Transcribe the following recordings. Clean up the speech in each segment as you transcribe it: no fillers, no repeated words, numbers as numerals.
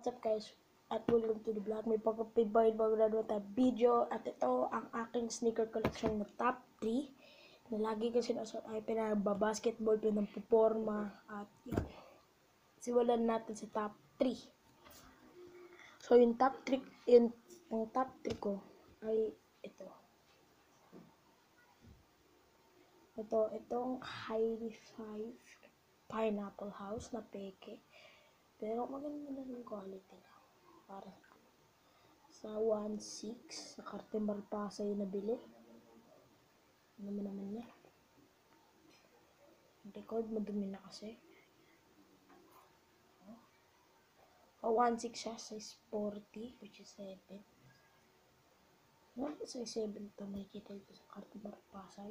What's up guys? At welcome to the vlog. May pagpapibayad bago na naman tayong video. At ito ang aking sneaker collection na top 3. Na lagi kasi nasa ay pinababasketball, pinampuporma. At yun. Simulan natin sa top 3. So yung top 3, yung top 3 ko ay ito. Itong Heidi 5 Pineapple House na peke. Pero maganda na yung quality na. Para sa 1.6 sa Cartimar Pasay na bili. Ano naman niya? Record madumi na kasi. 1.6 siya, size 40, which is 7. No, size 7 ito, makikita ito sa Cartimar Pasay.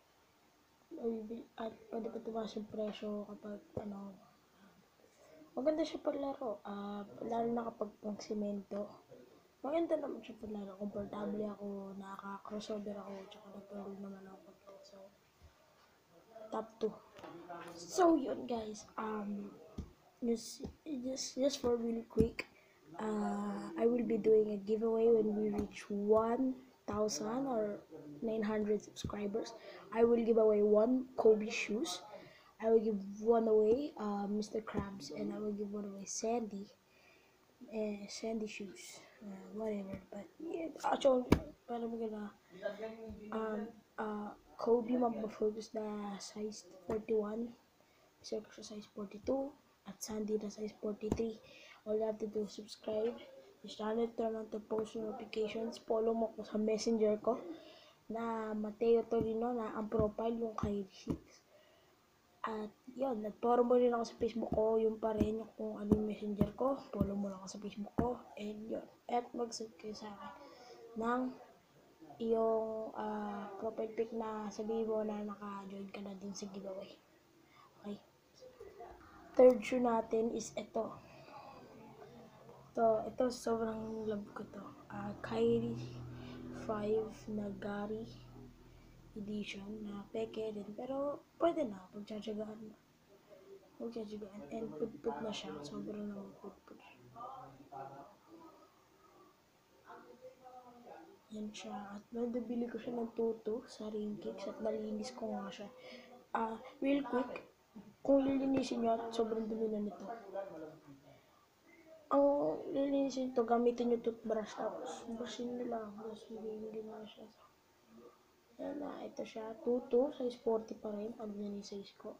At pwede pa tumaas yung presyo kapag maganda siya paglaro. Lalo na kapag pang semento. Maganda naman siya paglaro. Komportable ako, nakaka-crossover ako, tsaka nag-roll naman ako. So, top 2. So, yun guys. Just for really quick. I will be doing a giveaway when we reach 1,000 or 900 subscribers. I will give away 1 Kobe shoes. I will give one away Mr. Krabs, and I will give one away Sandy shoes, whatever. But yeah, actually, parang maganda. Kobe magpa-focus na size 41, Circle size 42, at Sandy na size 43. All you have to do is subscribe, channel, turn on the post notifications, follow mo ko sa messenger ko na Mateo Torino na ang profile yung kay 6. At yun, nag-follow mo rin ako sa Facebook ko, yung pa rin yung kung ano yung messenger ko, follow mo lang ako sa Facebook ko, and yun. At mag-send kayo sa akin ng yung profile pic na sabihin mo na naka-join ka na din sa giveaway. Okay. Third shoe natin is ito. Ito sobrang love ko to. Kyrie 5 na Gary edition na peke din, pero pwede na pagtsatsagaan and put na siya, sobrang naman put siya. Yan siya, at nabili ko siya ng tuto sa Ringkicks at nalinis ko nga siya. Real quick, kung lilinisin nyo at sobrang dumi na nito, ang lilinisin nito, gamitin nyo toothbrush, tapos brushin nyo lang, tapos hindi na siya. Yan na, ito siya, tuto, size 40 pa rin, ano yan yung size ko.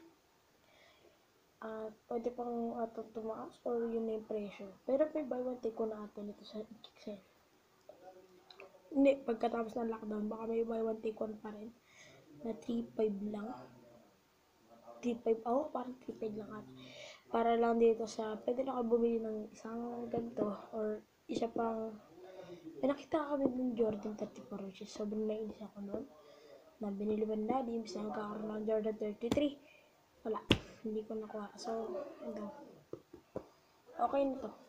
Pwede pang tumaas or yun na yung presyo. Pero may buy one take one na ato nito sa Kicks. Hindi, pagkatapos ng lockdown, baka may buy one take one pa rin. Na 3.5 lang. 3.5, parang 3.5 lang ata. Para lang dito sa, pwede na ka bumili ng isang ganito or isa pang, nakita kami ng Jordan 34, which is sobrang nainis ako noon. Na binili ba na daddy, imbis na magkakaroon ng Jordan 33. Wala, hindi ko nakuha. So, ito. Okay na to.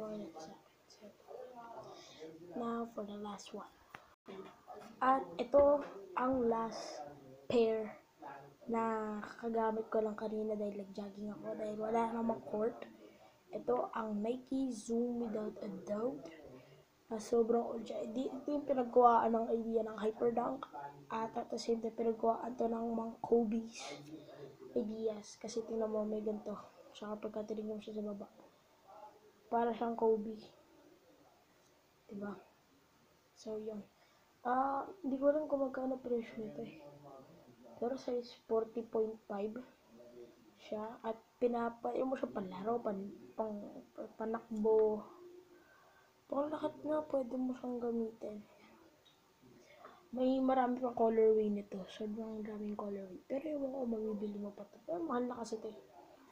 Now, for the last one. At ito ang last pair na kakagamit ko lang kanina dahil nag-jogging ako dahil wala namang court. Ito ang Nike Zoom Without a Doubt. Sobrang old siya. Ito yung pinagkuhaan ng idea ng Hyperdunk. At the same time, pinagkuhaan to ng mga Kobe's ideas. Kasi tingnan mo, may ganito. Saka pagkatingin mo siya sa baba, para siyang Kobe. Diba? So, yun. Hindi ko alam kung magkano presyo nito eh. Pero size 40.5 siya. At pinapain mo siya panlaro, panakbo. Pang lahat na pwede mo siyang gamitin. May marami pang colorway nito. Sobrang daming colorway. Pero yung ko mabibili mo pa ito. Pero mahal na kasi ito eh.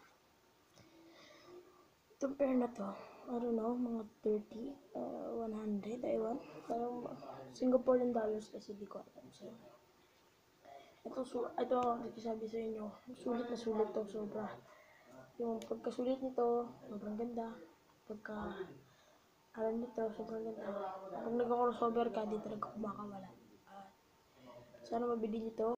Itong pair na to, I don't know, mga 30, 100, ewan. Parang Singaporean dollars kasi di ko alam. So, ito nagsasabi sa inyo, sulit na sulit to, sobra. Yung pagkasulit nito, sobrang ganda. Alam nito, sobrang ganda. Pag nag-crossover ka, di talaga kumakawala. Sana mabili nito.